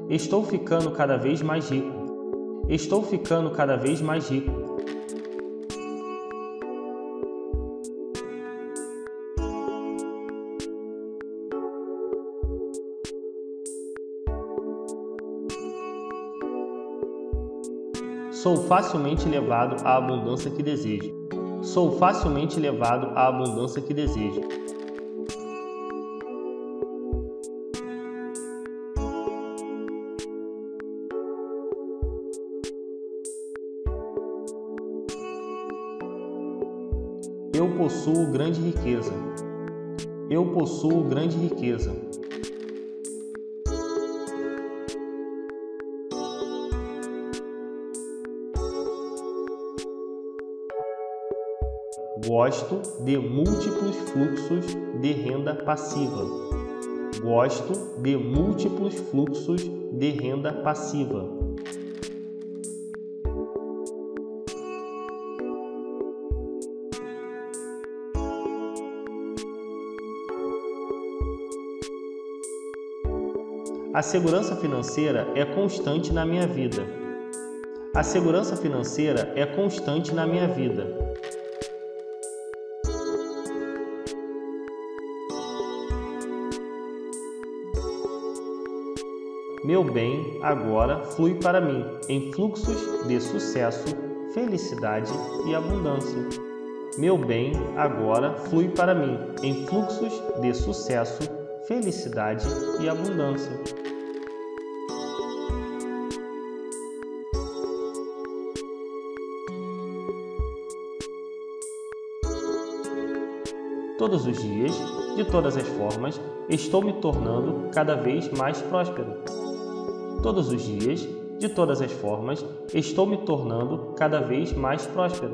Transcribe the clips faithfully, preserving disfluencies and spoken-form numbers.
Estou ficando cada vez mais rico. Estou ficando cada vez mais rico. Sou facilmente levado à abundância que desejo. Sou facilmente levado à abundância que desejo. Eu possuo grande riqueza. Eu possuo grande riqueza. Gosto de múltiplos fluxos de renda passiva. Gosto de múltiplos fluxos de renda passiva. A segurança financeira é constante na minha vida. A segurança financeira é constante na minha vida. Meu bem agora flui para mim em fluxos de sucesso, felicidade e abundância. Meu bem agora flui para mim em fluxos de sucesso, felicidade e abundância. Todos os dias, de todas as formas, estou me tornando cada vez mais próspero. Todos os dias, de todas as formas, estou me tornando cada vez mais próspero.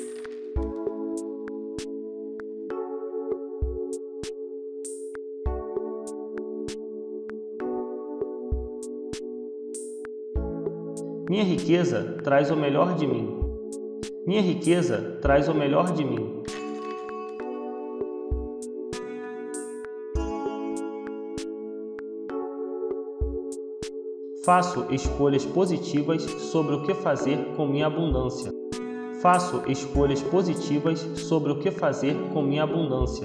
Minha riqueza traz o melhor de mim. Minha riqueza traz o melhor de mim. Faço escolhas positivas sobre o que fazer com minha abundância. Faço escolhas positivas sobre o que fazer com minha abundância.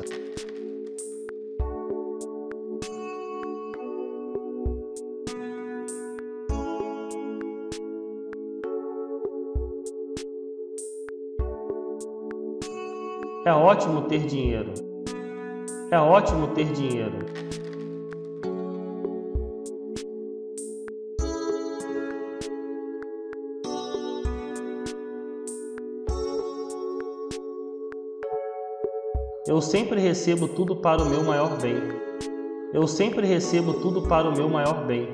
É ótimo ter dinheiro. É ótimo ter dinheiro. Eu sempre recebo tudo para o meu maior bem. Eu sempre recebo tudo para o meu maior bem.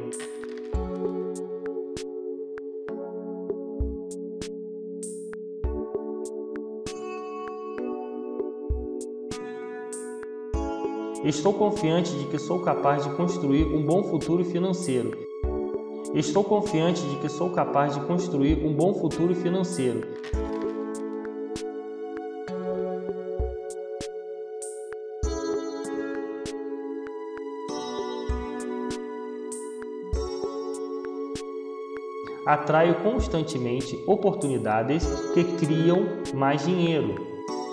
Estou confiante de que sou capaz de construir um bom futuro financeiro. Estou confiante de que sou capaz de construir um bom futuro financeiro. Atraio constantemente oportunidades que criam mais dinheiro.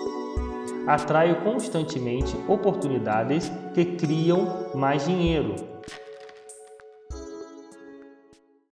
Atraio constantemente oportunidades que criam mais dinheiro.